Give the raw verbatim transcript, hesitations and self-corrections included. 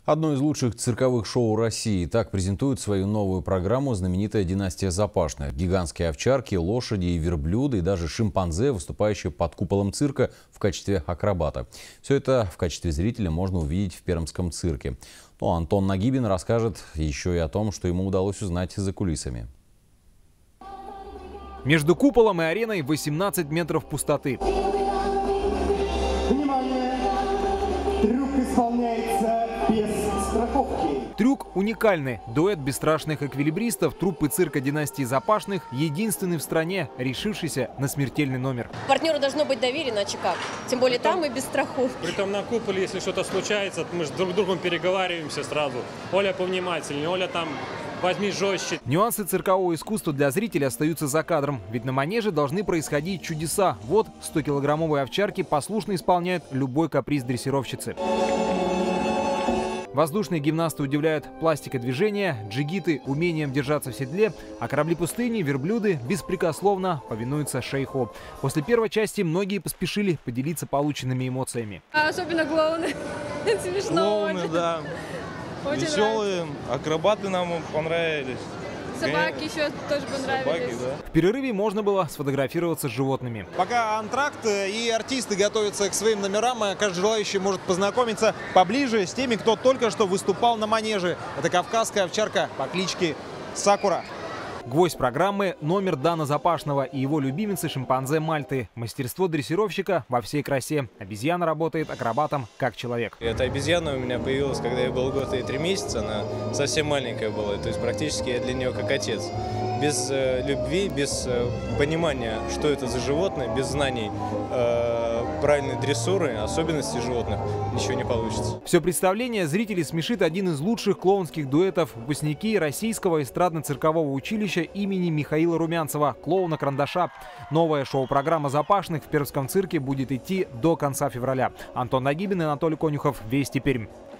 Одно из лучших цирковых шоу России. Так презентует свою новую программу знаменитая династия Запашных. Гигантские овчарки, лошади и верблюды, и даже шимпанзе, выступающие под куполом цирка в качестве акробата. Все это в качестве зрителя можно увидеть в Пермском цирке. Ну, Антон Нагибин расскажет еще и о том, что ему удалось узнать за кулисами. Между куполом и ареной восемнадцать метров пустоты. Внимание! Трюк исполняется без страховки. Трюк уникальный. Дуэт бесстрашных эквилибристов труппы цирка династии Запашных единственный в стране, решившийся на смертельный номер. Партнеру должно быть доверие, иначе как? Тем более Притом, там и без страховки. Притом на куполе, если что-то случается, мы же друг с другом переговариваемся сразу. Оля повнимательнее, Оля там... возьми жестче. Нюансы циркового искусства для зрителей остаются за кадром. Ведь на манеже должны происходить чудеса. Вот стокилограммовые овчарки послушно исполняют любой каприз дрессировщицы. Воздушные гимнасты удивляют пластикой движения, джигиты – умением держаться в седле, а корабли пустыни, верблюды беспрекословно повинуются шейху. После первой части многие поспешили поделиться полученными эмоциями. Особенно клоуны. Смешно. Клоуны, да. Очень веселые, акробаты нам понравились. Собаки еще тоже понравились. Собаки, да. В перерыве можно было сфотографироваться с животными. Пока антракт и артисты готовятся к своим номерам, каждый желающий может познакомиться поближе с теми, кто только что выступал на манеже. Это кавказская овчарка по кличке Сакура. Гвоздь программы – номер Дана Запашного и его любимицы шимпанзе Мальты. Мастерство дрессировщика во всей красе. Обезьяна работает акробатом как человек. Эта обезьяна у меня появилась, когда я был год и три месяца. Она совсем маленькая была, то есть практически я для нее как отец. Без э, любви, без э, понимания, что это за животное, без знаний э, правильной дрессуры, особенностей животных, ничего не получится. Все представление зрителей смешит один из лучших клоунских дуэтов – выпускники Российского эстрадно-циркового училища имени Михаила Румянцева, клоуна-карандаша. Новая шоу-программа Запашных в Пермском цирке будет идти до конца февраля. Антон Нагибин и Анатолий Конюхов. Вести Пермь.